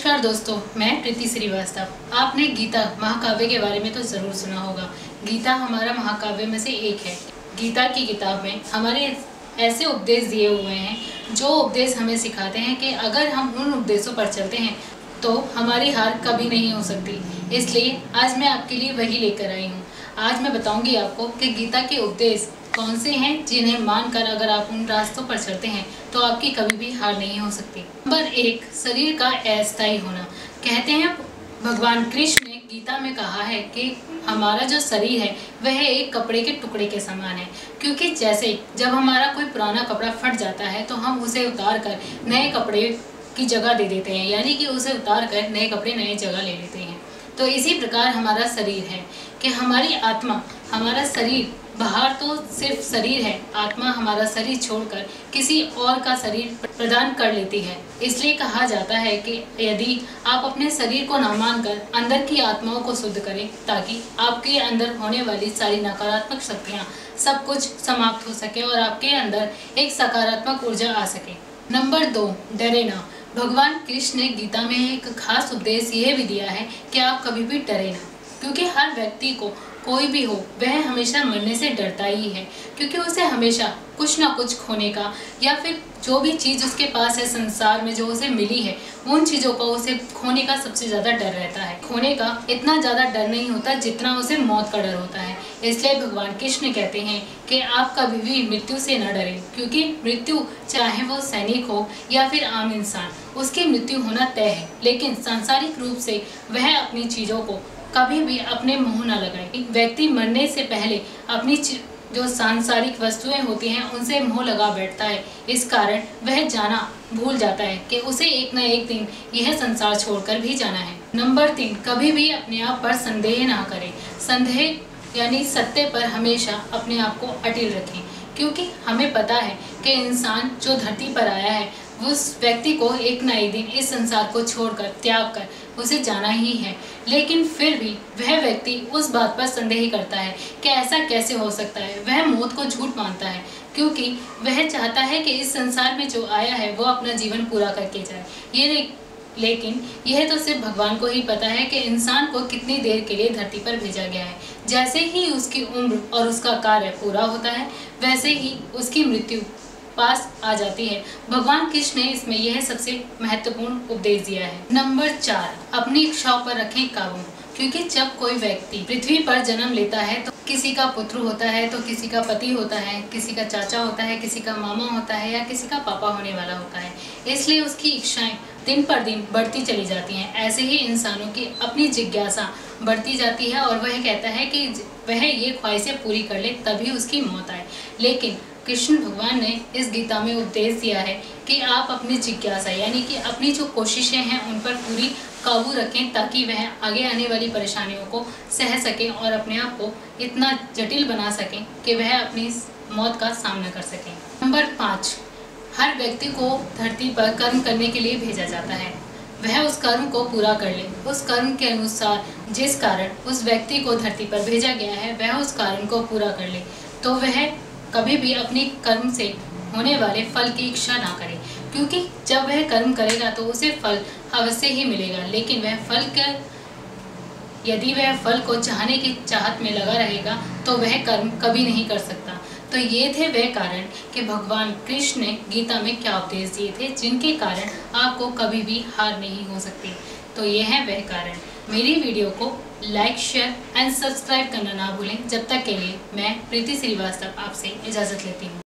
नमस्कार दोस्तों, मैं प्रीति श्रीवास्तव। आपने गीता महाकाव्य के बारे में तो ज़रूर सुना होगा। गीता हमारा महाकाव्य में से एक है। गीता की किताब में हमारे ऐसे उपदेश दिए हुए हैं जो उपदेश हमें सिखाते हैं कि अगर हम उन उपदेशों पर चलते हैं तो हमारी हार कभी नहीं हो सकती। इसलिए आज मैं आपके लिए वही लेकर आई हूँ। आज मैं बताऊंगी आपको कि गीता के उपदेश कौन से हैं जिन्हें मानकर अगर आप उन रास्तों पर चलते हैं तो आपकी कभी भी हार नहीं हो सकती। नंबर 1, शरीर का अस्थायी होना। कहते हैं भगवान कृष्ण ने गीता में कहा है कि हमारा जो शरीर है वह एक कपड़े के टुकड़े के समान है, क्योंकि जैसे जब हमारा कोई पुराना कपड़ा फट जाता है तो हम उसे उतार कर नए कपड़े की जगह दे देते हैं, यानी कि उसे उतार कर नए कपड़े नए जगह ले लेते हैं। तो इसी प्रकार हमारा शरीर है कि हमारी आत्मा, हमारा शरीर बाहर तो सिर्फ शरीर है, आत्मा हमारा शरीर छोड़कर किसी और का शरीर प्रदान कर लेती है। इसलिए कहा जाता है कि यदि आप अपने शरीर को न मानकर अंदर की आत्माओं को शुद्ध करें ताकि आपके अंदर होने वाली सारी नकारात्मक शक्तियाँ सब कुछ समाप्त हो सके और आपके अंदर एक सकारात्मक ऊर्जा आ सके। नंबर 2, डरे ना। भगवान कृष्ण ने गीता में एक खास उपदेश यह भी दिया है कि आप कभी भी डरे ना, क्योंकि हर व्यक्ति को, कोई भी हो, वह हमेशा मरने से डरता ही है, क्योंकि उसे हमेशा कुछ ना कुछ खोने का या फिर जो भी चीज़ उसके पास है संसार में जो उसे मिली है उन चीज़ों को उसे खोने का सबसे ज़्यादा डर रहता है। खोने का इतना ज़्यादा डर नहीं होता जितना उसे मौत का डर होता है। इसलिए भगवान कृष्ण कहते हैं कि आप कभी भी मृत्यु से न डरें, क्योंकि मृत्यु चाहे वो सैनिक हो या फिर आम इंसान, उसकी मृत्यु होना तय है। लेकिन सांसारिक रूप से वह अपनी चीज़ों को कभी भी अपने मुंह न लगाए। व्यक्ति मरने से पहले अपनी जो सांसारिक वस्तुएं होती हैं उनसे मुंह लगा बैठता है। इस कारण वह जाना भूल जाता है कि उसे एक न एक दिन यह संसार छोड़कर भी जाना है। नंबर 3, कभी भी अपने आप पर संदेह ना करें। संदेह यानी सत्य पर हमेशा अपने आप को अटिल रखें, क्योंकि हमें पता है कि इंसान जो धरती पर आया है उस व्यक्ति को एक न एक दिन इस संसार को छोड़कर, त्याग कर उसे जाना ही है। लेकिन फिर भी वह व्यक्ति उस बात पर संदेह करता है कि ऐसा कैसे हो सकता है। वह मौत को झूठ मानता है, क्योंकि वह चाहता है कि इस संसार में जो आया है वो अपना जीवन पूरा करके जाए। लेकिन यह तो सिर्फ भगवान को ही पता है कि इंसान को कितनी देर के लिए धरती पर भेजा गया है। जैसे ही उसकी उम्र और उसका कार्य पूरा होता है वैसे ही उसकी मृत्यु पास आ जाती है। भगवान कृष्ण ने इसमें यह सबसे महत्वपूर्ण उपदेश दिया है। नंबर 4, अपनी इच्छाओं पर रखें काबू। क्योंकि जब कोई व्यक्ति पृथ्वी पर जन्म लेता है तो किसी का पुत्र होता है, तो किसी का पति होता है, किसी का चाचा होता है, किसी का मामा होता है या किसी का पापा होने वाला होता है। इसलिए उसकी इच्छाएं दिन पर दिन बढ़ती चली जाती हैं। ऐसे ही इंसानों की अपनी जिज्ञासा बढ़ती जाती है और वह कहता है कि वह ये ख्वाहिशें पूरी कर ले तभी उसकी मौत आए। लेकिन कृष्ण भगवान ने इस गीता में उपदेश दिया है कि आप अपनी जिज्ञासा यानी कि अपनी जो कोशिशें हैं उन पर पूरी काबू रखें, ताकि वह आगे आने वाली परेशानियों को सह सकें और अपने आप को इतना जटिल बना सकें कि वह अपनी मौत का सामना कर सकें। नंबर 5, हर व्यक्ति को धरती पर कर्म करने के लिए भेजा जाता है। वह उस कर्म को पूरा कर ले। उस कर्म के अनुसार जिस कारण उस व्यक्ति को धरती पर भेजा गया है वह उस कारण को पूरा कर ले, तो वह कभी भी अपनी कर्म से होने वाले फल की इच्छा ना करे, क्योंकि जब वह कर्म करेगा तो उसे फल अवश्य ही मिलेगा। लेकिन यदि वह फल को चाहने की चाहत में लगा रहेगा तो वह कर्म कभी नहीं कर सकता। तो ये थे वह कारण कि भगवान कृष्ण ने गीता में क्या उपदेश दिए थे जिनके कारण आपको कभी भी हार नहीं हो सकती। तो ये है वह कारण। मेरी वीडियो को लाइक, शेयर एंड सब्सक्राइब करना ना भूलें। जब तक के लिए मैं प्रीति श्रीवास्तव आपसे इजाज़त लेती हूँ।